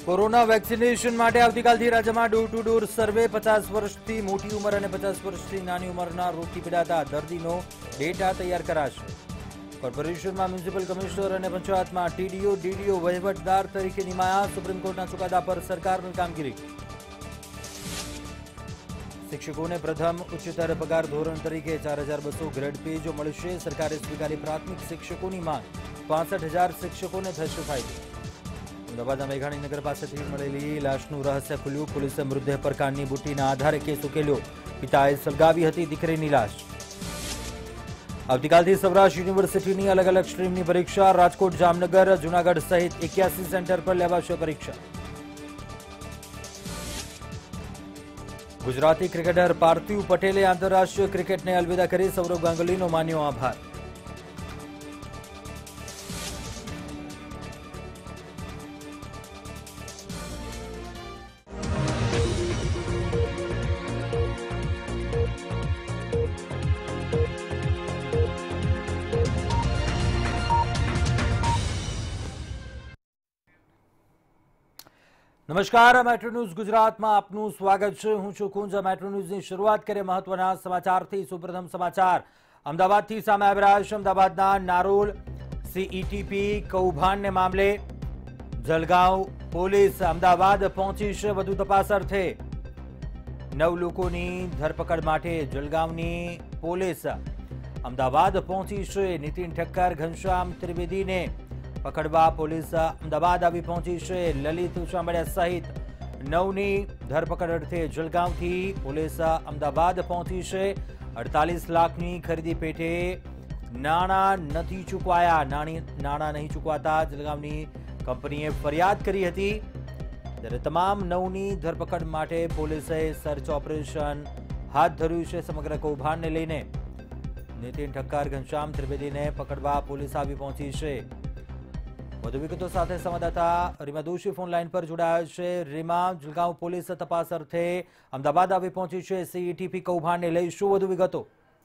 Corona vaccination માટે આવતીકાલથી રાજ્યમાં ડોર ટુ ડોર સર્વે 50 વર્ષથી મોટી ઉંમર અને 50 વર્ષથી નાની ઉંમરના રોગથી પીડાતા દર્દીનો ડેટા તૈયાર કરાશે. કોર્પોરેશનમાં મ્યુનિસિપલ કમિશનર અને પંચાયતમાં ટીડીઓ ડીડીઓ વહીવટદાર તરીકે નિમાયા. સુપ્રીમ કોર્ટના ચુકાદા પર સરકારની કામગીરી. શિક્ષકોને પ્રથમ ઉચ્ચતર પગાર ધોરણ તરીકે 4200 ગ્રેડ પે જો મળશે. સરકારે સ્વીકારી પ્રાથમિક શિક્ષકોની માંગ. 65,000 શિક્ષકોને થશે ફાયદો. અમદાવાદના મેઘાણીનગર પાસેથી મળેલી લાશનું રહસ્ય ખુલ્યું. પોલીસે મૃતદેહ પર કાનની બુટ્ટીના આધારે કેસ ઉકેલ્યો. પિતાએ સળગાવી હતી દીકરીની લાશ. આવતીકાલથી સૌરાષ્ટ્ર યુનિવર્સિટીની અલગ અલગ સ્ટ્રીમની પરીક્ષા. રાજકોટ, જામનગર, જૂનાગઢ સહિત 81 સેન્ટર પર લેવાશે પરીક્ષા. ગુજરાતી ક્રિકેટર પાર્થિવ પટેલે આંતરરાષ્ટ્રીય ક્રિકેટને અલવિદા કરી. સૌરવ ગાંગુલીનો માન્યો આભાર. નમસ્કાર, મેટ્રો ન્યૂઝ ગુજરાતમાં આપનું સ્વાગત છે. હું છું કુંજ. મેટ્રો ન્યૂઝની શરૂઆત કરીએ મહત્વના સમાચારથી. સૌપ્રથમ સમાચાર અમદાવાદથી સામે આવી રહ્યા છે. અમદાવાદના નારોલ સીઈટીપી કૌભાંડને મામલે જલગાંવ પોલીસ અમદાવાદ પહોંચી છે વધુ તપાસ અર્થે. 9 લોકોની ધરપકડ માટે જલગાંવની પોલીસ અમદાવાદ પહોંચી છે. નીતિન ઠક્કર, ઘનશ્યામ ત્રિવેદીને પકડવા પોલીસ અમદાવાદ આવી પહોંચી છે. લલિત ઉચામડિયા સહિત 9ની ધરપકડ અર્થે જલગાંવથી પોલીસ અમદાવાદ પહોંચી છે. 48 લાખની ખરીદી પેટે નાણાં નથી ચૂકવાયા. નાણાં નહીં ચૂકવાતા જલગાંવની કંપનીએ ફરિયાદ કરી હતી. ત્યારે તમામ 9ની ધરપકડ માટે પોલીસે સર્ચ ઓપરેશન હાથ ધર્યું છે. સમગ્ર કૌભાંડને લઈને નીતિન ઠક્કર, ઘનશ્યામ ત્રિવેદીને પકડવા પોલીસ આવી પહોંચી છે. વધુ વિગતો સાથે સંવાદદાતા રીમા દોશી ફોન લાઈન પર જોડાયા છે. રીમા, જલગાંવ પોલીસ તપાસ અર્થે અમદાવાદ આવી પહોંચી છે. સીઈટીપી કૌભાંડને લઈ શું વધુ વિગતો?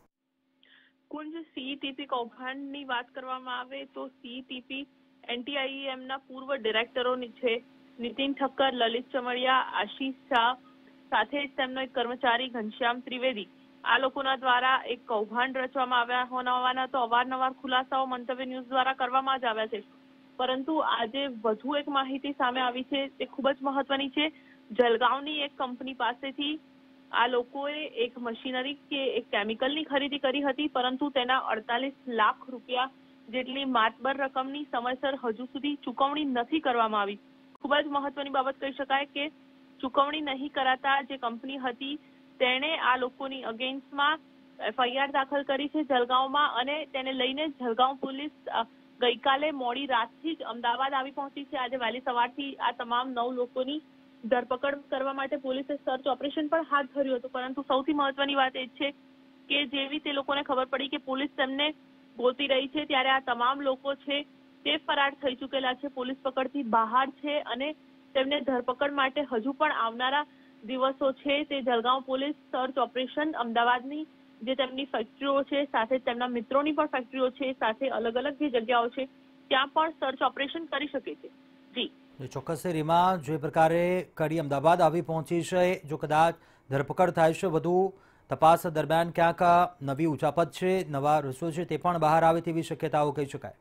કુંજ, સીઈટીપી કૌભાંડની વાત કરવામાં આવે તો સીઈટીપી એનટીઆઈએમના પૂર્વ ડિરેક્ટરોની છે. નીતિન ઠક્કર, લલિત ચમડિયા, આશીષ શાહ સાથે જ તેમનો એક કર્મચારી ઘનશ્યામ ત્રિવેદી, આ લોકોના દ્વારા એક કૌભાંડ રચવામાં આવ્યા હોવાના તો અવારનવાર ખુલાસાઓ મંતવ્ય ન્યૂઝ દ્વારા કરવામાં જ આવ્યા છે. પરંતુ આજે વધુ એક માહિતી સામે આવી છે, તે ખૂબ જ મહત્વની છે. જલગાંવની એક કંપની પાસેથી આ લોકોએ એક મશીનરી કે એક કેમિકલની ખરીદી કરી હતી, પરંતુ તેના 48 લાખ રૂપિયા જેટલી માતબર રકમની સમયસર હજુ સુધી ચૂકવણી નથી કરવામાં આવી. ખૂબ જ મહત્વની બાબત કહી શકાય કે ચૂકવણી નહીં કરાતા જે કંપની હતી તેણે આ લોકોની અગેન્સ્ટમાં એફઆઈઆર દાખલ કરી છે જલગાંવમાં, અને તેને લઈને જલગાંવ પોલીસ ગઈકાલે મોડી રાતથી જ અમદાવાદ આવી પહોંચી છે. આજે વહેલી સવારથી આ તમામ 9 લોકોની ધરપકડ કરવા માટે પોલીસે સર્ચ ઓપરેશન પણ હાથ ધર્યું હતું. પરંતુ સૌથી મહત્વની વાત એ છે કે જેવી તે લોકોને ખબર પડી કે પોલીસ તેમને ગોતી રહી છે, ત્યારે આ તમામ લોકો છે તે ફરાર થઈ ચૂકેલા છે, પોલીસ પકડથી બહાર છે અને તેમને ધરપકડ માટે હજુ પણ આવનારા દિવસો છે તે જલગાંવ પોલીસ સર્ચ ઓપરેશન અમદાવાદની જે તેમની ફેક્ટરીઓ છે, સાથે તેમના મિત્રોની પણ ફેક્ટરીઓ છે, સાથે અલગ અલગ જે જગ્યાઓ છે ત્યાં પણ સર્ચ ઓપરેશન કરી શકે છે. જી ચોક્કસ રીમા, જે પ્રકારે કડી અમદાવાદ આવી પહોંચી છે, જો કદાચ ધરપકડ થાય છે વધુ તપાસ દરમિયાન ક્યાંક નવી ઉચાપત છે, નવા રસ્તો છે, તે પણ બહાર આવે તેવી શક્યતાઓ કહી શકાય.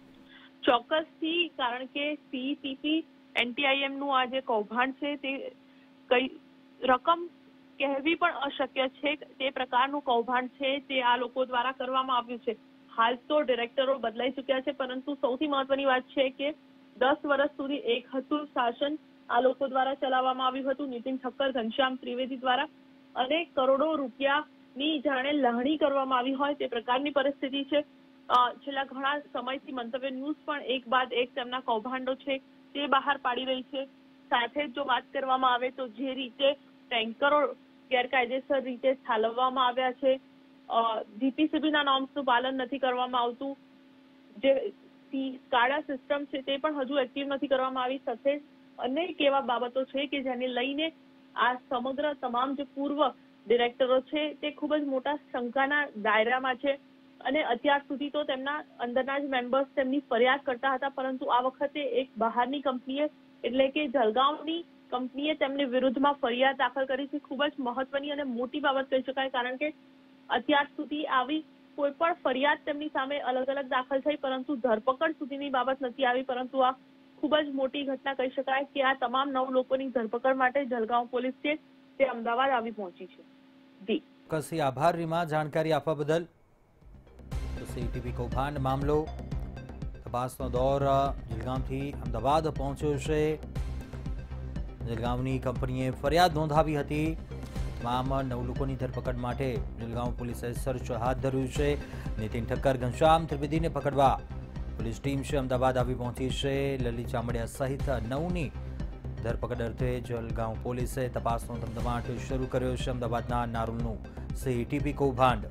ચોક્કસથી, કારણ કે સીઈટીપી એનટીઆઈએમ નું આ જે કૌભાંડ છે તે કઈ રકમ કહેવી પણ અશક્ય છે. તે પ્રકારનું કૌભાંડ છે તે આ લોકો દ્વારા કરવામાં આવ્યું છે. હાલ તો ડિરેક્ટરો બદલાઈ ચૂક્યા છે, પરંતુ સૌથી મહત્વની વાત છે કે 10 વર્ષ સુધી એક હતું શાસન આ લોકો દ્વારા ચલાવવામાં આવ્યું હતું નીતિન ઠક્કર, ઘનશ્યામ ત્રિવેદી દ્વારા, અને કરોડો રૂપિયાની જાણે લહણી કરવામાં આવી હોય તે પ્રકારની પરિસ્થિતિ છે. છેલ્લા ઘણા સમયથી મંતવ્ય ન્યૂઝ પણ એક બાદ એક તેમના કૌભાંડો છે તે બહાર પાડી રહી છે. સાથે જો વાત કરવામાં આવે તો જે રીતે ટેન્કરો ગેરકાયદેસર રીતે ઠાલવવામાં આવ્યા છે, જીપીસીબીના નોર્મ્સનું પાલન નથી કરવામાં આવતું, જે સ્કાડા સિસ્ટમ છે તે પણ હજુ એક્ટિવ નથી કરવામાં આવી, સાથે અનેક એવા બાબતો છે કે જેને લઈને આ સમગ્ર તમામ જે પૂર્વ ડિરેક્ટરો છે તે ખૂબ જ મોટા શંકાના દાયરામાં છે. અને અત્યાર સુધી તો તેમના અંદરના જ મેમ્બર્સ તેમની ફરિયાદ કરતા હતા, પરંતુ આ વખતે એક બહારની કંપનીએ એટલે કે જલગાંવની કંપનીએ તેમની વિરુદ્ધમાં ફરિયાદ દાખલ કરી છે. ખૂબ જ મહત્વની અને મોટી બાબત કહી શકાય, કારણ કે અત્યાર સુધી આવી કોઈ પણ ફરિયાદ તેમની સામે અલગ અલગ દાખલ થઈ, પરંતુ ધરપકડ સુધીની બાબત નથી આવી. પરંતુ આ ખૂબ જ મોટી ઘટના કહી શકાય કે આ તમામ 9 લોકોની ધરપકડ માટે જલગાંવ પોલીસ છે તે અમદાવાદ આવી પહોંચી છે. જી ચોક્કસથી આભાર રીમા, જાણકારી આપવા બદલ. તો સીટીપી કૌભાંડ મામલો તપાસનો દોર જલગાંવથી અમદાવાદ પહોંચ્યો છે. જલગાંવની કંપનીએ ફરિયાદ નોંધાવી હતી. તમામ 9 લોકોની ધરપકડ માટે જલગાંવ પોલીસે સર્ચ હાથ ધર્યું છે. નીતિન ઠક્કર, ઘનશ્યામ ત્રિવેદીને પકડવા પોલીસ ટીમ છે અમદાવાદ આવી પહોંચી છે. લલિત ચામડિયા સહિત 9ની ધરપકડ અર્થે જલગાંવ પોલીસે તપાસનો ધમધમાટ શરૂ કર્યો છે. અમદાવાદના નારોલનું સીટીપી કૌભાંડ.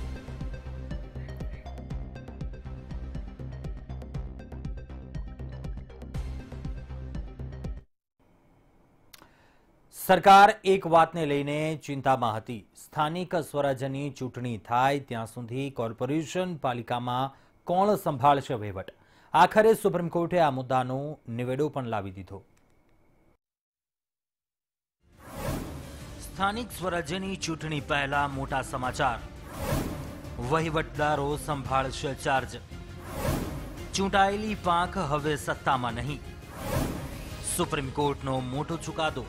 સરકાર એક વાતને લઈને ચિંતામાં હતી. સ્થાનિક સ્વરાજ્યની ચૂંટણી થાય ત્યાં સુધી કોર્પોરેશન પાલિકામાં કોણ સંભાળશે વહીવટ? આખરે સુપ્રીમ કોર્ટે આ મુદ્દાનો નિવેડો પણ લાવી દીધો. સ્થાનિક સ્વરાજ્યની ચૂંટણી પહેલા મોટા સમાચાર. વહીવટદારો સંભાળશે ચાર્જ. ચૂંટાયેલી પાંખ હવે સત્તામાં નહીં. સુપ્રીમ કોર્ટનો મોટો ચુકાદો.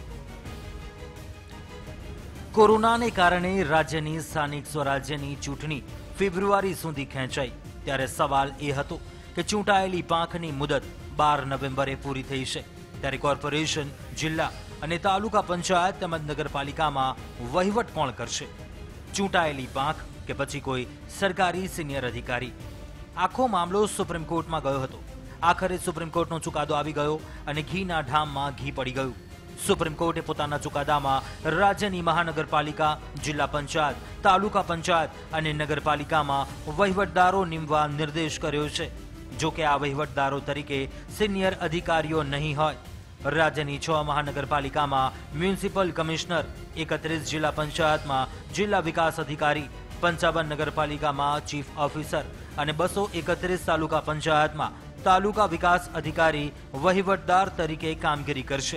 કોરોનાને કારણે રાજ્યની સ્થાનિક સ્વરાજ્યની ચૂંટણી ફેબ્રુઆરી સુધી ખેંચાઈ, ત્યારે સવાલ એ હતો કે ચૂંટાયેલી પાંખની મુદત 12 નવેમ્બરે પૂરી થઈ છે, ત્યારે કોર્પોરેશન, જિલ્લા અને તાલુકા પંચાયત તેમજ નગરપાલિકામાં વહીવટ કોણ કરશે? ચૂંટાયેલી પાંખ કે પછી કોઈ સરકારી સિનિયર અધિકારી? આખો મામલો સુપ્રીમ કોર્ટમાં ગયો હતો. આખરે સુપ્રીમ કોર્ટનો ચુકાદો આવી ગયો અને ઘીના ઢામમાં ઘી પડી ગયું. સુપ્રીમ કોર્ટે પોતાના ચુકાદામાં રાજ્યની મહાનગરપાલિકા, જિલ્લા પંચાયત, તાલુકા પંચાયત અને નગરપાલિકામાં વહીવટદારો નીમવા નિર્દેશ કર્યો છે. જો કે આ વહીવટદારો તરીકે સિનિયર અધિકારીઓ નહીં હોય. રાજ્યની 6 મહાનગરપાલિકામાં મ્યુનિસિપલ કમિશનર, 31 જિલ્લા પંચાયતમાં જિલ્લા વિકાસ અધિકારી, 55 નગરપાલિકામાં ચીફ ઓફિસર અને 231 તાલુકા પંચાયતમાં તાલુકા વિકાસ અધિકારી વહીવટદાર તરીકે કામગીરી કરશે.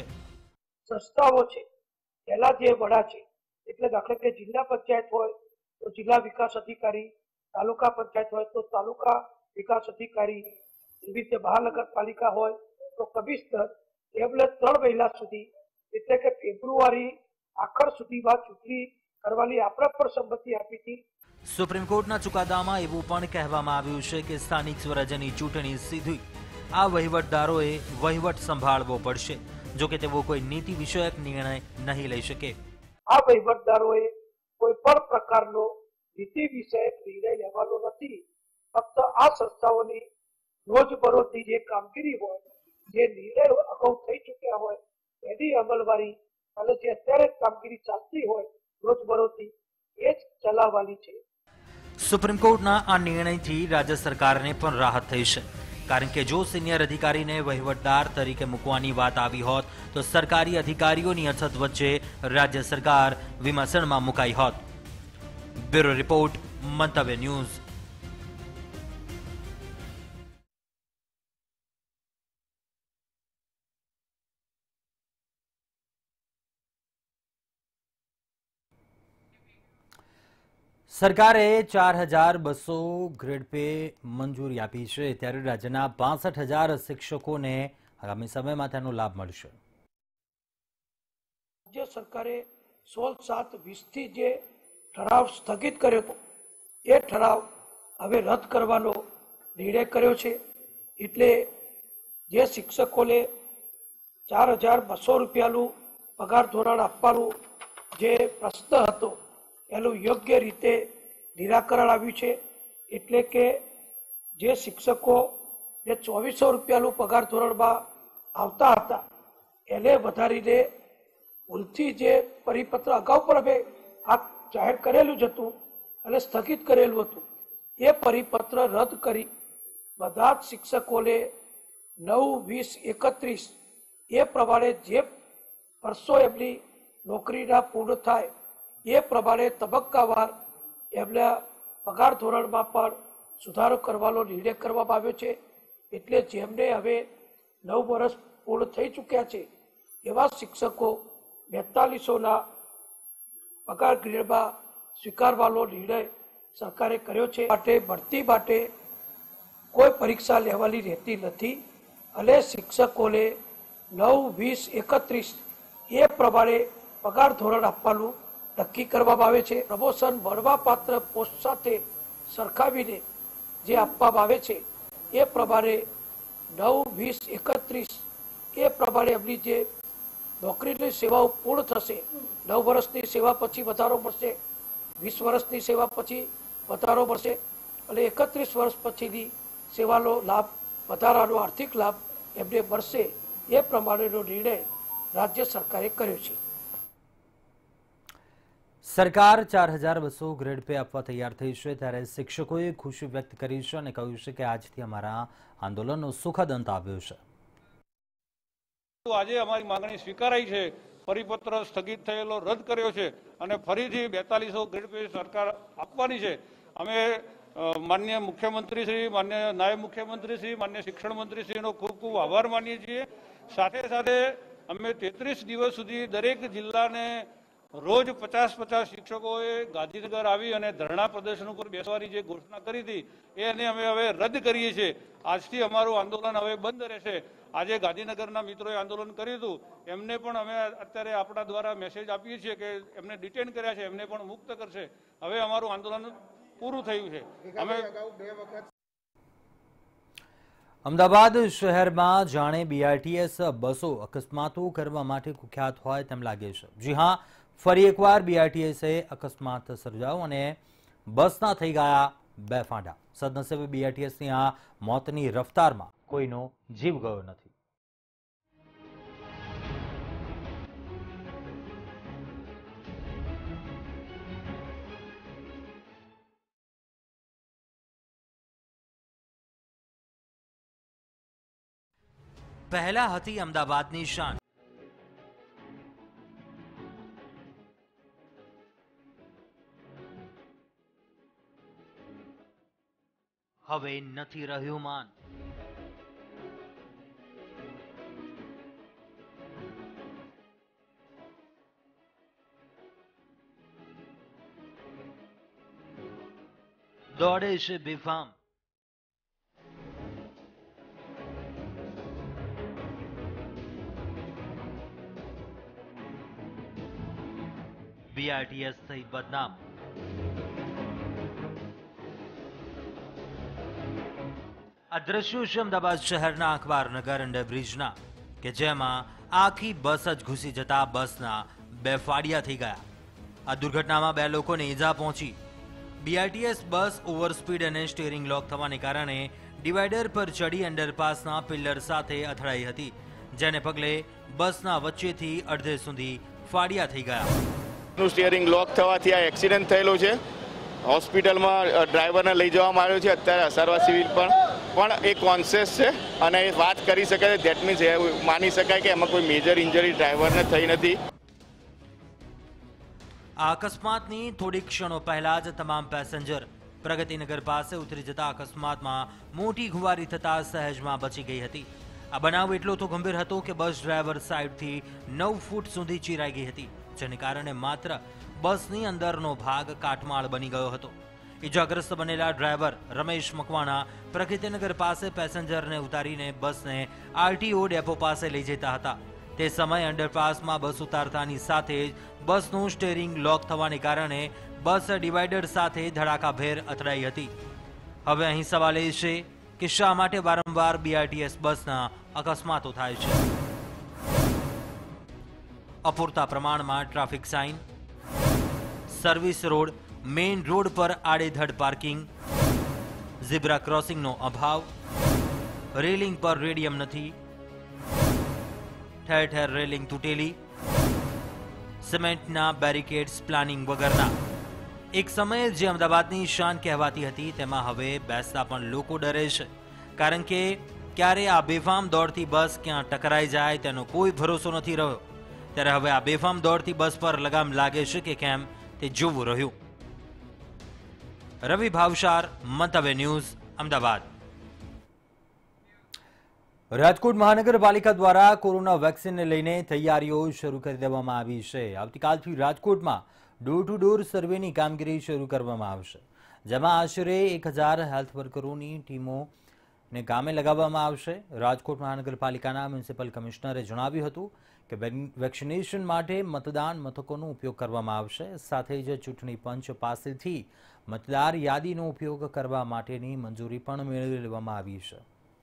સંસ્થાઓ છે પહેલા જે વડા છે એટલે દાખલા કે જિલ્લા પંચાયત હોય તો જિલ્લા વિકાસ અધિકારી, તાલુકા પંચાયત હોય તો તાલુકા વિકાસ અધિકારી, એવી રીતે મહાનગરપાલિકા હોય તો કમિશનર. એમને 3 મહિના સુધી એટલે કે ફેબ્રુઆરી આખર સુધીમાં ચૂંટણી કરવાની આપણે પણ સંમતિ આપી હતી. સુપ્રીમ કોર્ટના ચુકાદામાં એવું પણ કહેવામાં આવ્યું છે કે સ્થાનિક સ્વરાજ્યની ચૂંટણી સીધી આ વહીવટદારોએ વહીવટ સંભાળવો પડશે. જો કે તેઓ કોઈ નીતિ વિષયક નિર્ણય નહીં લઈ શકે. આ વહીવટદારોએ કોઈ પણ પ્રકારનો નીતિ વિષયક નિર્ણય લેવાનો નથી. ફક્ત આ સંસ્થાઓની રોજબરોજની જે કામગીરી હોય, જે નિર્ણય અગાઉ થઈ ચૂક્યા હોય એની અમલવારી અને જે અત્યારે કામગીરી ચાલતી હોય રોજબરોજની એ જ ચલાવવાની છે. સુપ્રીમ કોર્ટના આ નિર્ણયથી રાજ્ય સરકારને પણ રાહત થઈ છે. કારણ કે જો સિનિયર અધિકારીને વહીવટદાર તરીકે મૂકવાની વાત આવી હોત તો સરકારી અધિકારીઓની અછત વચ્ચે રાજ્ય સરકાર વિમર્શનમાં મુકાઈ હોત. Bureau report, Mantavya news. સરકારે 4200 ગ્રેડ પે મંજૂરી આપી છે, ત્યારે રાજ્યના 65000 શિક્ષકોને આગામી સમયમાં તેનો લાભ મળશે. રાજ્ય સરકારે 16/7/20થી જે ઠરાવ સ્થગિત કર્યો હતો એ ઠરાવ હવે રદ કરવાનો નિર્ણય કર્યો છે. એટલે જે શિક્ષકોને 4200 રૂપિયાનું પગાર ધોરણ આપવાનું જે પ્રશ્ન હતો એનું યોગ્ય રીતે નિરાકરણ આવ્યું છે. એટલે કે જે શિક્ષકો જે 2400 રૂપિયાનું પગાર ધોરણમાં આવતા હતા એને વધારીને ભૂલથી જે પરિપત્ર અગાઉ પણ અમે આ જાહેર કરેલું જ હતું અને સ્થગિત કરેલું હતું એ પરિપત્ર રદ કરી બધા જ શિક્ષકોને 9/20/31 એ પ્રમાણે જે વર્ષો એમની નોકરીના પૂર્ણ થાય એ પ્રમાણે તબક્કાવાર એમના પગાર ધોરણમાં પણ સુધારો કરવાનો નિર્ણય કરવામાં આવ્યો છે। એટલે જેમને હવે 9 વર્ષ પૂર્ણ થઈ ચૂક્યા છે એવા શિક્ષકો 4200ના પગાર ગ્રેડમાં સ્વીકારવાનો નિર્ણય સરકારે કર્યો છે। માટે ભરતી માટે કોઈ પરીક્ષા લેવાની રહેતી નથી અને શિક્ષકોને 9, 20, 31 એ પ્રમાણે પગાર ધોરણ આપવાનું નક્કી કરવામાં આવે છે। પ્રમોશન મળવાપાત્ર પોસ્ટ સાથે સરખાવીને જે આપવામાં આવે છે એ પ્રમાણે 9, 20, 31 એ પ્રમાણે એમની જે નોકરીની સેવાઓ પૂર્ણ થશે। 9 વર્ષની સેવા પછી વધારો મળશે, 20 વર્ષની સેવા પછી વધારો મળશે અને 31 વર્ષ પછીની સેવાનો લાભ, વધારાનો આર્થિક લાભ એમને મળશે। એ પ્રમાણેનો નિર્ણય રાજ્ય સરકારે કર્યો છે। સરકાર 4200 ગ્રેડ પે આપવા તૈયાર થઈ છે, ત્યારે શિક્ષકોએ ખુશી વ્યક્ત કરી છે અને કહ્યું છે કે આજથી અમારા આંદોલનનો સુખદ અંત આવ્યો છે। આજે અમારી માંગણી સ્વીકારાઈ છે, પરિપત્ર સ્થગિત થયેલો રદ કર્યો છે અને ફરીથી 4200 ગ્રેડ પે સરકાર આપવાની છે। અમે માન્ય મુખ્યમંત્રી શ્રી, માન્ય નાયબ મુખ્યમંત્રી શ્રી, માન્ય શિક્ષણ મંત્રી શ્રીનો ખૂબ ખૂબ આભાર માનીએ છીએ। સાથે સાથે અમે 33 દિવસ સુધી દરેક જિલ્લાને રોજ 50-50 શિક્ષકોએ ગાંધીનગર આવી અને ધરણા પ્રદર્શન ઉપર બેસવાની જે ઘોષણા કરી હતી એને અમે હવે રદ કરીએ છીએ। આજથી અમારું આંદોલન હવે બંધ રહેશે। આજે ગાંધીનગરના મિત્રોએ આંદોલન કર્યું હતું, એમને પણ અમે અત્યારે આપણા દ્વારા મેસેજ આપીએ છીએ કે એમને ડિટેન કર્યા છે, એમને પણ મુક્ત કરશે। હવે અમારું આંદોલન પૂરું થયું છે। અમે અમદાવાદ શહેરમાં જાણે બીઆરટીએસ બસો અકસ્માતો કરવા માટે કુખ્યાત હોય તેમ લાગે છે। જી હા, ફરી એકવાર બીઆરટીએસે અકસ્માત સર્જાયો અને બસના થઈ ગયા 2 ફાંટા। સદનસીબે બીઆરટીએસની આ મોતની રફતારમાં કોઈનો જીવ ગયો નથી। પહેલા હતી અમદાવાદની શાન, હવે નથી રહ્યું માન। દોડે છે બેફામ, બીઆરટીએસ થઈ બદનામ। આ દ્રશ્યો છે અમદાવાદ શહેરના અખબારનગર અંડરબ્રિજના, કે જેમાં આખી બસ જ ઘૂસી જતા બસના 2 ફાડિયા થઈ ગયા। આ દુર્ઘટનામાં 2 લોકોને ઈજા પહોંચી। બીઆરટીએસ બસ ઓવરસ્પીડ અને સ્ટીયરિંગ લોક થવાને કારણે ડિવાઈડર પર ચડી અંડરપાસના પિલ્લર સાથે અથડાઈ હતી, જેને પગલે બસના વચ્ચેથી અડધે સુધી ફાડિયા થઈ ગયા। સ્ટીયરિંગ લોક થવાથી આ એક્સિડન્ટ થયેલો છે। હોસ્પિટલમાં ડ્રાઈવરને લઈ જવામાં આવ્યો છે। અત્યારે અસારવા સિવિલ પણ એ કોન્શિયસ છે અને એ વાત કરી શકે છે। ધેટ મીન્સ માની શકાય કે એમાં કોઈ મેજર ઇન્જરી ડ્રાઈવરને થઈ નથી। આ અકસ્માતની થોડી ક્ષણો પહેલા જ તમામ પેસેન્જર પ્રગતિનગર પાસે ઉતરી જતા અકસ્માતમાં મોટી ખુવારી થતા સહેજમાં બચી ગઈ હતી। આ બનાવ એટલો તો ગંભીર હતો કે બસ ડ્રાઈવર સાઈડથી 9 ફૂટ સુધી ચીરાઈ ગઈ હતી, જેને કારણે માત્ર બસની અંદરનો ભાગ કાટમાળ બની ગયો હતો। ઇજાગ્રસ્ત બનેલા ડ્રાઈવર રમેશ મકવાણા પ્રગતિનગર પાસે પેસેન્જરને ઉતારીને બસને આરટીઓ ડેપો પાસે લઈ જતા હતા। તે સમયે અંડરપાસમાં બસ ઉતારતાની સાથે જ બસનું સ્ટીયરિંગ લોક થવાને કારણે બસ ડિવાઈડર સાથે ધડાકાભેર અથડાઈ હતી। હવે અહીં સવાલ એ છે કે શા માટે વારંવાર બીઆરટીએસ બસના અકસ્માતો થાય છે? અપૂરતા પ્રમાણમાં traffic sign, service road, main road પર આડેધડ પાર્કિંગ, ઝીબ્રા ક્રોસિંગનો અભાવ, રેલિંગ પર રેડિયમ નથી, ઠેર ઠેર રેલિંગ તૂટેલી, સિમેન્ટના બેરિકેડ્સ પ્લાનિંગ વગરના। એક સમયે જે અમદાવાદની શાન કહેવાતી હતી તેમાં હવે બેસતા પણ લોકો ડરે છે, કારણ કે ક્યારે આ બેફામ દોડતી બસ ક્યાં ટકરાઈ જાય તેનો કોઈ ભરોસો નથી રહ્યો। ત્યારે હવે આ બેફામ દોડતી બસ પર લગામ લાગે છે કે કેમ તે જોવું રહ્યું। રવિ ભાવસાર, મંતવ્ય ન્યૂઝ, અમદાવાદ। રાજકોટ મહાનગરપાલિકા દ્વારા કોરોના વેક્સિનને લઈને તૈયારીઓ શરૂ કરી દેવામાં આવી છે। આવતીકાલથી રાજકોટમાં ડોર ટુ ડોર સર્વેની કામગીરી શરૂ કરવામાં આવશે, જેમાં આશરે 1000 હેલ્થ વર્કરોની ટીમોને કામે લગાવવામાં આવશે। રાજકોટ મહાનગરપાલિકાના મ્યુનિસિપલ કમિશનરે જણાવ્યું હતું કે વેક્સિનેશન માટે મતદાન મથકોનો ઉપયોગ કરવામાં આવશે, સાથે જ ચૂંટણી પંચ પાસેથી મતદાર યાદીનો ઉપયોગ કરવા માટેની મંજૂરી પણ મેળવી લેવામાં આવી છે।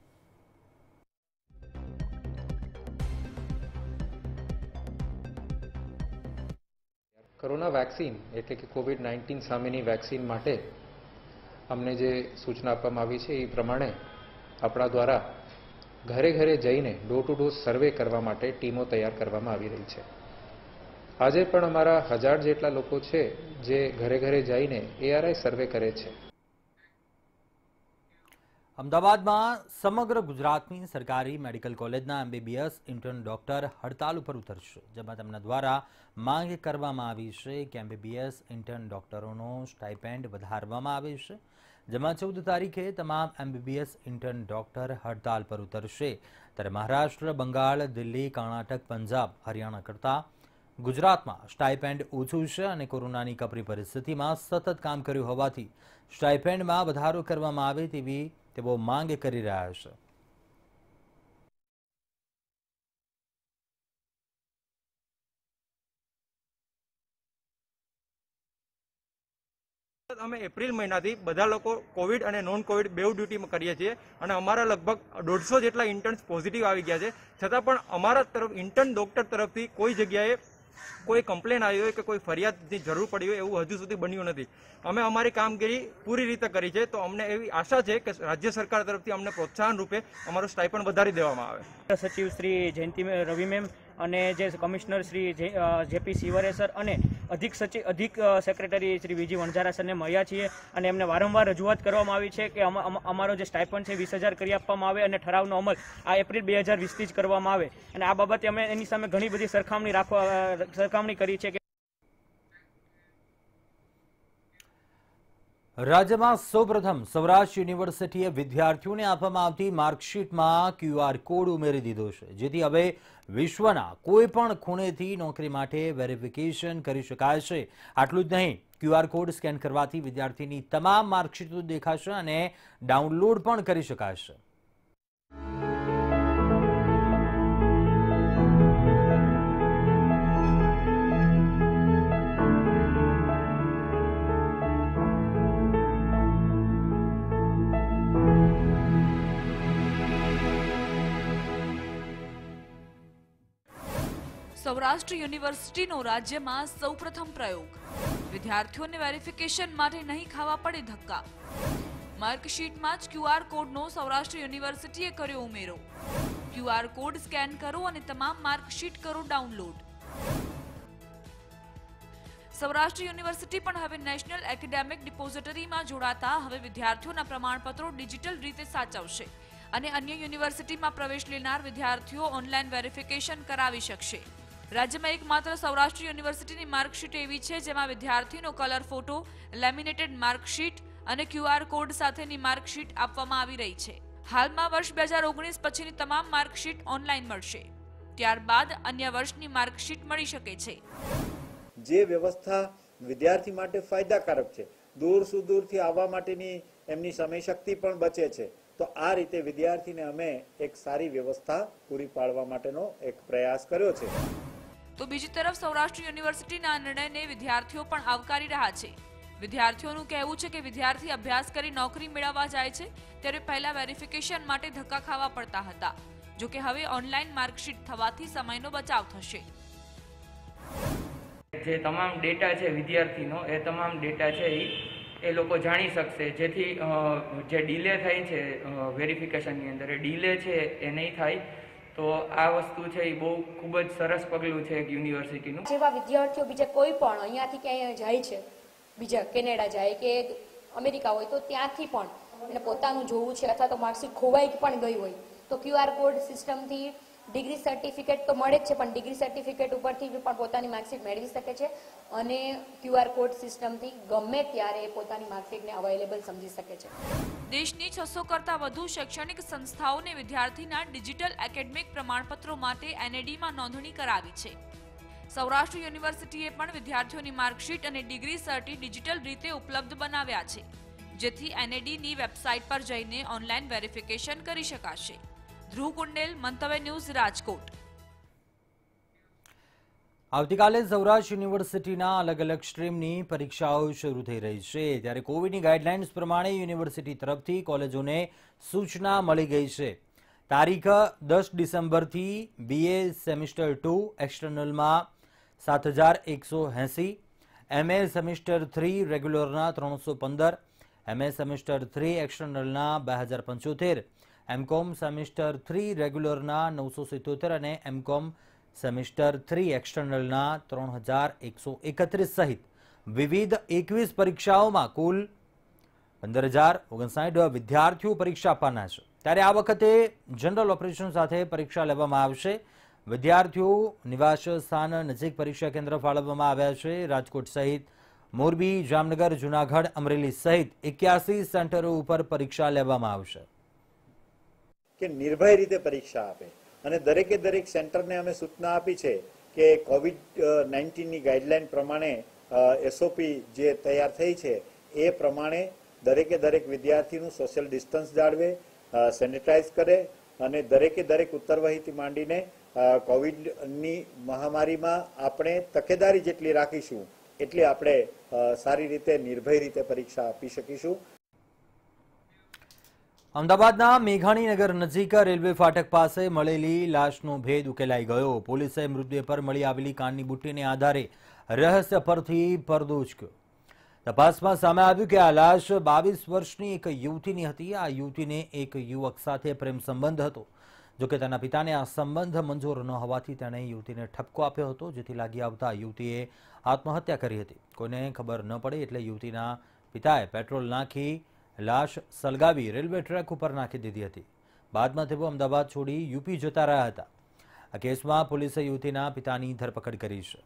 કોરોના વેક્સિન એટલે કે કોવિડ-19 સામેની વેક્સિન માટે અમને જે સૂચના આપવામાં આવી છે એ પ્રમાણે આપણા દ્વારા ઘરે ઘરે જઈને ડોર ટુ ડોર સર્વે કરવા માટે ટીમો તૈયાર કરવામાં આવી રહી છે। આજે પણ અમારા 1000 જેટલા લોકો છે જે ઘરે ઘરે જઈને ARI સર્વે કરે છે। અમદાવાદમાં સમગ્ર ગુજરાતની સરકારી મેડિકલ કોલેજના MBBS ઇન્ટર્ન ડોક્ટર હડતાલ ઉપર ઉતરશે, જેમાં તેમના દ્વારા માંગ કરવામાં આવી છે કે MBBS ઇન્ટર્ન ડોક્ટરોનો સ્ટાઇપેન્ડ વધારવામાં આવે છે, જેમાં 14 તારીખે તમામ MBBS ઇન્ટર્ન ડોક્ટર હડતાલ પર ઉતરશે। ત્યારે મહારાષ્ટ્ર, બંગાળ, દિલ્હી, કર્ણાટક, પંજાબ, હરિયાણા કરતાં ગુજરાતમાં સ્ટાઇપેન્ડ ઓછું છે અને કોરોનાની કપરી પરિસ્થિતિમાં સતત કામ કર્યું હોવાથી સ્ટાઇપેન્ડમાં વધારો કરવામાં આવે તેવી તેઓ માંગ કરી રહ્યા છે। અમે એપ્રિલ મહિનાથી બધા લોકો કોવિડ અને નોન કોવિડ બેવ ડ્યુટી કરીએ છીએ અને અમારા લગભગ 150 જેટલા ઇન્ટર્ન્સ પોઝિટિવ આવી ગયા છે, છતાં પણ અમારા તરફ ઇન્ટર્ન ડોક્ટર તરફથી કોઈ જગ્યાએ કોઈ કમ્પ્લેન આવી હોય કે કોઈ ફરિયાદની જરૂર પડી હોય એવું હજુ સુધી બન્યું નથી। અમે અમારી કામગીરી પૂરી રીતે કરી છે, તો અમને એવી આશા છે કે રાજ્ય સરકાર તરફથી અમને પ્રોત્સાહન રૂપે અમારું સ્ટાઇપન્ડ વધારી દેવામાં આવે। સચિવ શ્રી જયંતિ રવિ મેમ અને જે commissioner Shri JP Sivare sir અને અધિક સેક્રેટરી શ્રી વીજી વણઝારા સરને મળ્યા છીએ અને એમને વારંવાર રજૂઆત કરવામાં આવી છે કે અમારો જે સ્ટાઇપન્ડ છે 20,000 કરી આપવામાં આવે અને ઠરાવનો અમલ આ એપ્રિલ 2020થી જ કરવામાં આવે, અને આ બાબતે અમે એની સામે ઘણી બધી સરખામણી કરી છે। રાજ્યમાં સૌપ્રથમ સૌરાષ્ટ્ર યુનિવર્સિટીએ વિદ્યાર્થીઓને આપવામાં આવતી માર્કશીટમાં QR કોડ ઉમેરી દીધો છે, જેથી હવે વિશ્વના કોઈ પણ ખૂણેથી નોકરી માટે વેરિફિકેશન કરી શકાય છે। આટલું જ નહીં, QR કોડ સ્કેન કરવાથી વિદ્યાર્થીની તમામ માર્કશીટો દેખાશે અને ડાઉનલોડ પણ કરી શકાશે। સૌરાષ્ટ્ર યુનિવર્સિટીનો રાજ્યમાં સૌપ્રથમ પ્રયોગ, વિદ્યાર્થીઓને વેરિફિકેશન માટે નહીં ખાવા પડે ધક્કા। માર્કશીટમાં જ QR કોડનો સૌરાષ્ટ્ર યુનિવર્સિટીએ કર્યો ઉમેરો। QR કોડ સ્કેન કરો અને તમામ માર્કશીટ કરો ડાઉનલોડ। સૌરાષ્ટ્ર યુનિવર્સિટી પણ હવે નેશનલ એકેડેમિક ડિપોઝિટરીમાં જોડાતા હવે વિદ્યાર્થીઓના પ્રમાણપત્રો ડિજિટલ રીતે સાચવશે અને અન્ય યુનિવર્સિટીમાં પ્રવેશ લેનાર વિદ્યાર્થીઓ ઓનલાઈન વેરિફિકેશન કરાવી શકશે। રાજ્યમાં એકમાત્ર સૌરાષ્ટ્ર યુનિવર્સિટીની માર્કશીટ એવી છે જેમાં વિદ્યાર્થીનો કલર ફોટો, લેમિનેટેડ માર્કશીટ અને QR કોડ સાથેની માર્કશીટ આપવામાં આવી રહી છે। હાલમાં વર્ષ 2019 પછીની તમામ માર્કશીટ ઓનલાઈન મળશે, ત્યારબાદ અન્ય વર્ષની માર્કશીટ મળી શકે છે। જે વ્યવસ્થા વિદ્યાર્થી માટે ફાયદાકારક છે, દૂર સુદૂરથી આવવા માટેની એમની સમય શક્તિ પણ બચે છે, તો આ રીતે વિદ્યાર્થીને અમે એક સારી વ્યવસ્થા પૂરી પાડવા માટેનો એક પ્રયાસ કર્યો છે। તો બીજી તરફ સૌરાષ્ટ્ર યુનિવર્સિટીના નિર્ણયને વિદ્યાર્થીઓ પણ આવકારી રહ્યા છે। વિદ્યાર્થીઓનું કહેવું છે કે વિદ્યાર્થી અભ્યાસ કરી નોકરી મેળવવા જાય છે ત્યારે પહેલા વેરિફિકેશન માટે ધક્કા ખાવા પડતા હતા, જો કે હવે ઓનલાઈન માર્કશીટ થવાથી સમયનો બચાવ થશે। જે તમામ ડેટા છે વિદ્યાર્થીનો, એ તમામ ડેટા છે એ લોકો જાણી શકશે, જેથી જે ડીલે થાય છે વેરિફિકેશનની અંદર એ ડીલે છે એ નહીં થાય। તો આ વસ્તુ છે એ બહુ ખૂબ જ સરસ પગલું છે યુનિવર્સિટીનું। જેવા વિદ્યાર્થીઓ બીજા કોઈ પણ અહીંયાથી ક્યાંય જાય છે, બીજા કેનેડા જાય કે અમેરિકા હોય, તો ત્યાંથી પણ એને પોતાનું જોવું છે અથવા તો માર્કશીટ ખોવાઈ પણ ગઈ હોય તો QR કોડ સિસ્ટમથી ડિગ્રી સર્ટિફિકેટ તો મળે જ છે, પણ ડિગ્રી સર્ટિફિકેટ ઉપરથી પણ પોતાની માર્કશીટ મેળવી શકે છે અને QR કોડ સિસ્ટમથી ગમે ત્યારે પોતાની માર્કશીટને અવેલેબલ સમજી શકે છે. દેશની 600 કરતાં વધુ શૈક્ષણિક સંસ્થાઓને વિદ્યાર્થીના ડિજિટલ એકેડેમિક પ્રમાણપત્રો માટે NAD-માં નોંધણી કરાવી છે. સૌરાષ્ટ્ર યુનિવર્સિટીએ પણ વિદ્યાર્થીઓની માર્કશીટ અને ડિગ્રી સર્ટી ડિજિટલ રીતે ઉપલબ્ધ બનાવ્યા છે, જેથી NAD-ની વેબસાઇટ પર જઈને ઓનલાઈન વેરિફિકેશન કરી શકાશે. ધ્રુવ કુંડેલ, મંતવ્ય ન્યૂઝ, રાજકોટ. આવતીકાલે સૌરાષ્ટ્ર યુનિવર્સિટીના અલગ અલગ સ્ટ્રીમની પરીક્ષાઓ શરૂ થઈ રહી છે, ત્યારે કોવિડની ગાઈડલાઇન્સ પ્રમાણે યુનિવર્સિટી તરફથી કોલેજોને સૂચના મળી ગઈ છે. તારીખ 10 ડિસેમ્બરથી BA સેમિસ્ટર 2 એક્સટર્નલમાં 7180, MA સેમિસ્ટર 3 રેગ્યુલરના 315, MA સેમિસ્ટર 3 એક્સટર્નલના 2075, MCOM સેમિસ્ટર 3 રેગ્યુલરના 977 અને MCOM સેમિસ્ટર 3 એક્સટર્નલના 3131 સહિત વિવિધ 21 પરીક્ષાઓમાં કુલ 15,059 વિદ્યાર્થીઓ પરીક્ષા આપવાના છે. ત્યારે આ વખતે જનરલ ઓપરેશન સાથે પરીક્ષા લેવામાં આવશે. વિદ્યાર્થીઓ નિવાસ સ્થાન નજીક પરીક્ષા કેન્દ્ર ફાળવવામાં આવ્યા છે. રાજકોટ સહિત મોરબી, જામનગર, જૂનાગઢ, અમરેલી સહિત 81 સેન્ટરો ઉપર પરીક્ષા લેવામાં આવશે. કે નિર્ભય રીતે પરીક્ષા આપે અને દરેકે દરેક સેન્ટરને અમે સૂચના આપી છે કે COVID-19ની ગાઈડલાઈન પ્રમાણે SOP જે તૈયાર થઈ છે એ પ્રમાણે દરેકે દરેક વિદ્યાર્થીનું સોશિયલ ડિસ્ટન્સ જાળવે, સેનિટાઈઝ કરે અને દરેકે દરેક ઉત્તરવહીથી માંડીને કોવિડની મહામારીમાં આપણે તકેદારી જેટલી રાખીશું એટલી આપણે સારી રીતે નિર્ભય રીતે પરીક્ષા આપી શકીશું. અમદાવાદના મેઘાણીનગર નજીક રેલવે ફાટક પાસે મળેલી લાશનો ભેદ ઉકેલાઈ ગયો. પોલીસે મૃતદેહ પર મળી આવેલી કાનની બુટ્ટીને આધારે રહસ્ય પરથી પડદો ઉચક્યો. તપાસમાં સામે આવ્યું કે આ લાશ 22 વર્ષની એક યુવતીની હતી. આ યુવતીને એક યુવક સાથે પ્રેમ સંબંધ હતો. જોકે તેના પિતાને આ સંબંધ મંજૂર ન હોવાથી તેણે યુવતીને ઠપકો આપ્યો હતો, જેથી લાગી આવતા યુવતીએ આત્મહત્યા કરી હતી. કોઈને ખબર ન પડે એટલે યુવતીના પિતાએ પેટ્રોલ નાખી લાશ સળગાવી રેલવે ટ્રેક ઉપર નાખી દીધી હતી. બાદમાં તેઓ અમદાવાદ છોડી યુપી જતા રહ્યા હતા. આ કેસમાં પોલીસે યુવતીના પિતાની ધરપકડ કરી છે.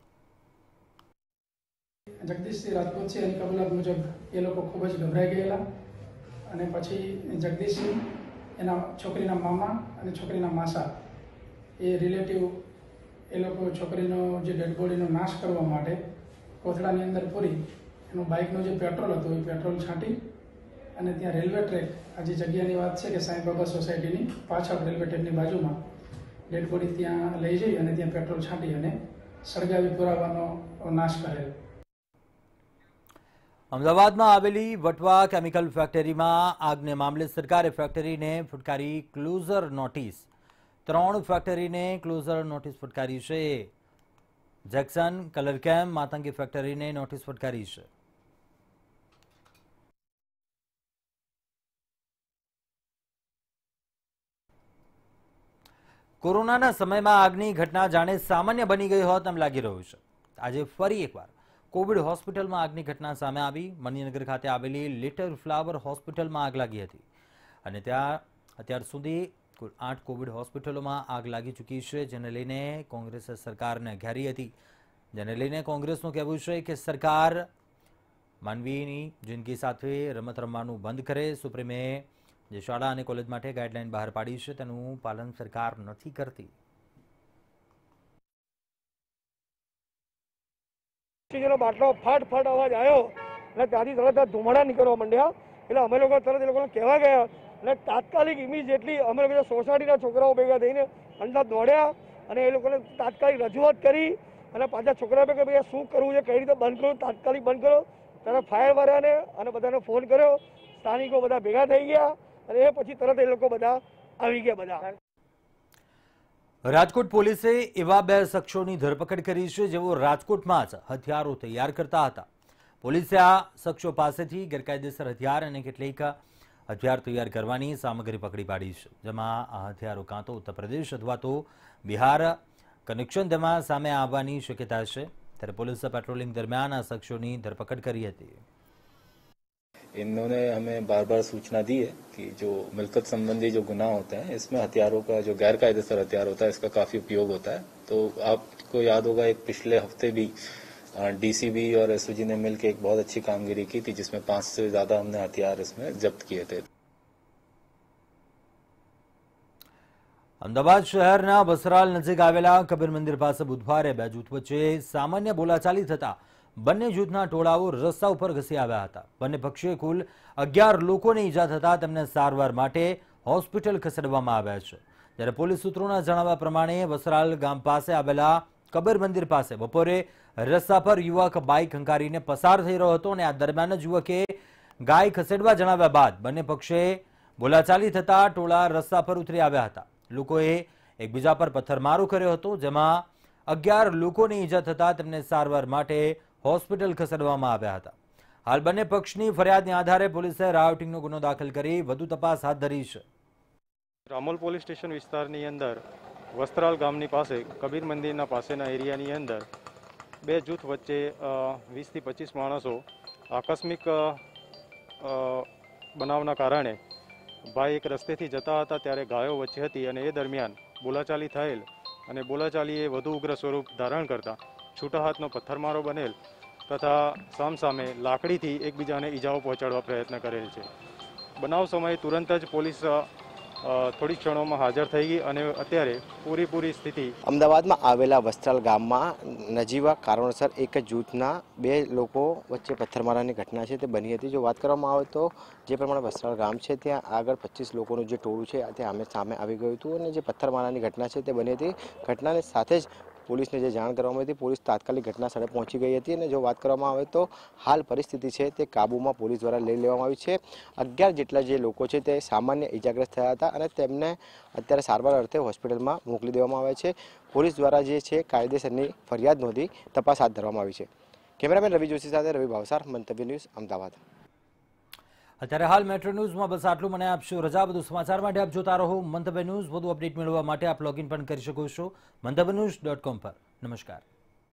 જગદીશસિંહ રાજપૂત છે એની કબૂલાત મુજબ એ લોકો ખૂબ જ ગભરાઈ ગયેલા અને પછી જગદીશસિંહ, એના છોકરીના મામા અને છોકરીના માસા એ રિલેટિવ એ લોકો છોકરીનો જે ડેડ બોડીનો નાશ કરવા માટે કોથળાની અંદર પૂરી એનું બાઇકનું જે પેટ્રોલ હતું એ પેટ્રોલ છાંટી અને ત્યાં રેલવે ટ્રેક, આ જે જગ્યાની વાત છે કે સાંઈ બાબા સોસાયટીની પાછળ રેલવે ટ્રેકની બાજુમાં ડેડ બોડી ત્યાં લઈ જઈ અને ત્યાં પેટ્રોલ છાંટી અને સળગાવી પુરાવાનો નાશ કરેલ. અમદાવાદમાં આવેલી વટવા કેમિકલ ફેક્ટરીમાં આગને મામલે સરકારે ફેક્ટરીને ફટકારી ક્લોઝર નોટિસ. 3 ફેક્ટરીને ક્લોઝર નોટિસ ફટકારી છે. જેક્સન, કલરકેમ, માતંગી ફેક્ટરીને નોટિસ ફટકારી છે. કોરોનાના સમયમાં આગની ઘટના જાણે સામાન્ય બની ગઈ હોત એમ લાગી રહ્યું છે. આજે ફરી એકવાર કોવિડ હોસ્પિટલમાં આગની ઘટના સામે આવી. મણિનગર ખાતે આવેલી લિટલ ફ્લાવર હોસ્પિટલમાં આગ લાગી હતી અને ત્યાં અત્યાર સુધી કુલ 8 કોવિડ હોસ્પિટલોમાં આગ લાગી ચૂકી છે, જેને લઈને કોંગ્રેસે સરકારને ઘેરી હતી. જેને લઈને કોંગ્રેસનું કહેવું છે કે સરકાર માનવીની જિંદગી સાથે રમત રમવાનું બંધ કરે. સુપ્રીમે જે શાળા અને કોલેજ માટે ગાઈડલાઈન બહાર પાડી છે તેનું પાલન સરકાર નથી કરતી. બાટલો ફાટ ફાટ અવાજ આવ્યો એટલે ત્યાંથી તરત ધુમાડા નીકળવા માંડ્યા. એટલે અમે લોકો તરત એ લોકોને કહેવા ગયા એટલે તાત્કાલિક ઇમિડિયેટલી અમે લોકો સોસાયટીના છોકરાઓ ભેગા થઈને અંદર દોડ્યા અને એ લોકોને તાત્કાલિક રજૂઆત કરી અને પાછા છોકરા ભેગા ભાઈ શું કરવું છે, કઈ રીતે બંધ કરો, તાત્કાલિક બંધ કરો. ત્યારે ફાયર વાળાને અને બધાને ફોન કર્યો. સ્થાનિકો બધા ભેગા થઈ ગયા અને એ પછી તરત એ લોકો બધા આવી ગયા બધા. રાજકોટ પોલીસે એવા 2 શખ્સોની ધરપકડ કરી છે જેઓ રાજકોટમાં જ હથિયારો તૈયાર કરતા હતા. પોલીસે આ શખ્સો પાસેથી ગેરકાયદેસર હથિયાર અને કેટલીક હથિયાર તૈયાર કરવાની સામગ્રી પકડી પાડી છે, જેમાં આ હથિયારો કાં તો ઉત્તર પ્રદેશ અથવા તો બિહાર કનેક્શન તેમાં સામે આવવાની શક્યતા છે. ત્યારે પોલીસે પેટ્રોલિંગ દરમિયાન આ શખ્સોની ધરપકડ કરી હતી. इन्होंने हमें बार बार सूचना दी है कि जो मिलकत संबंधी जो गुनाह होते हैं इसमें हथियारों का जो गैर कायदेसर हथियार होता है इसका काफी उपयोग होता है। तो आपको याद होगा एक पिछले हफ्ते भी डीसीबी और एसओजी ने मिलकर एक बहुत अच्छी कामगिरी की थी जिसमें 5 से ज्यादा हमने हथियार इसमें जब्त किए थे। અમદાવાદ શહેરના વસરાલ નજીક આવેલા કબીર મંદિર પાસે બુધવારે બે જૂથ વચ્ચે સામાન્ય બોલાચાલી થતા બંને જૂથના ટોળાઓ રસ્તા ઉપર ઘસી આવ્યા હતા। બંને પક્ષે કુલ 11 લોકોને ઈજા થતા તેમને સારવાર માટે હોસ્પિટલ ખસેડવામાં આવ્યા છે। જ્યારે પોલીસ સૂત્રોના જણાવ્યા પ્રમાણે વસરાલ ગામ પાસે આવેલા કબીર મંદિર પાસે બપોરે રસ્તા પર યુવક બાઇક હંકારીને પસાર થઈ રહ્યો હતો અને આ દરમિયાન જ યુવકે ગાય ખસેડવા જણાવ્યા બાદ બંને પક્ષે બોલાચાલી થતા ટોળા રસ્તા પર ઉતરી આવ્યા હતા। લોકોએ એકબીજા પર પથ્થરમારો કર્યો હતો જેમાં 11 લોકોને ઈજા થતા તેમને સારવાર માટે હોસ્પિટલ ખસેડવામાં આવ્યા હતા। હાલ બંને પક્ષની ફરિયાદને આધારે પોલીસે રાયોટિંગનો ગુનો દાખલ કરી વધુ તપાસ હાથ ધરી છે। રામોલ પોલીસ સ્ટેશન વિસ્તારની અંદર વસ્ત્રાલ ગામની પાસે કબીર મંદિરના પાસેના એરિયાની અંદર બે જૂથ વચ્ચે 20 થી 25 માણસો આકસ્મિક બનાવના કારણે ભાઈ એક રસ્તેથી જતા હતા ત્યારે ગાયો વચ્ચે હતી અને એ દરમિયાન બોલાચાલી થયેલ અને બોલાચાલીએ વધુ ઉગ્ર સ્વરૂપ ધારણ કરતા છૂટા હાથનો પથ્થરમારો બનેલ તથા સામસામે લાકડીથી એકબીજાને ઈજાઓ પહોંચાડવા પ્રયત્ન કરેલ છે। બનાવ સમયે તુરંત જ પોલીસ થોડી ક્ષણોમાં હાજર થઈ ગઈ અને અત્યારે પૂરી સ્થિતિ અમદાવાદમાં આવેલા વસ્ત્રાલ ગામમાં નજીવા કારણોસર એક જ જૂથના બે લોકો વચ્ચે પથ્થરમારાની ઘટના છે તે બની હતી। જો વાત કરવામાં આવે તો જે પ્રમાણે વસ્ત્રાલ ગામ છે ત્યાં આગળ 25 લોકોનું જે ટોળું છે તે સામે આવી ગયું હતું અને જે પથ્થરમારાની ઘટના છે તે બની હતી। ઘટનાની સાથે જ પોલીસને જે જાણ કરવામાં આવી હતી પોલીસ તાત્કાલિક ઘટના સ્થળે પહોંચી ગઈ હતી અને જો વાત કરવામાં આવે તો હાલ પરિસ્થિતિ છે તે કાબૂમાં પોલીસ દ્વારા લઈ લેવામાં આવી છે। 11 જેટલા જે લોકો છે તે સામાન્ય ઇજાગ્રસ્ત થયા હતા અને તેમને અત્યારે સારવાર અર્થે હોસ્પિટલમાં મોકલી દેવામાં આવ્યા છે। પોલીસ દ્વારા જે છે કાયદેસરની ફરિયાદ નોંધી તપાસ હાથ ધરવામાં આવી છે। કેમેરામેન રવિ જોશી સાથે રવિ ભાવસાર, મંતવ્ય ન્યૂઝ, અમદાવાદ। અત્યારે હાલ મેટ્રો ન્યૂઝમાં બસ આટલું। મને આપશો રજા। વધુ સમાચાર માટે આપ જોતા રહો મંતવ્ય ન્યૂઝ। વધુ અપડેટ મેળવવા માટે આપ લોગિન પણ કરી શકો છો મંતવ્યન્યૂઝ.com પર। નમસ્કાર।